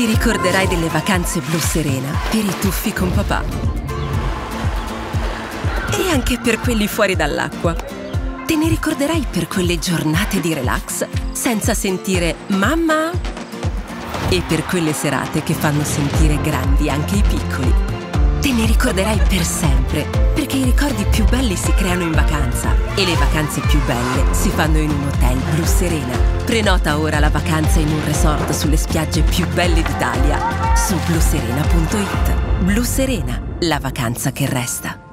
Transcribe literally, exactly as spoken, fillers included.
Ti ricorderai delle vacanze Blu Serena per i tuffi con papà. E anche per quelli fuori dall'acqua. Te ne ricorderai per quelle giornate di relax senza sentire mamma. E per quelle serate che fanno sentire grandi anche i piccoli. Te ne ricorderai per sempre, perché i ricordi più belli si creano in vacanza e le vacanze più belle si fanno in un hotel Blu Serena. Prenota ora la vacanza in un resort sulle spiagge più belle d'Italia su blu serena punto it. Blu Serena, la vacanza che resta.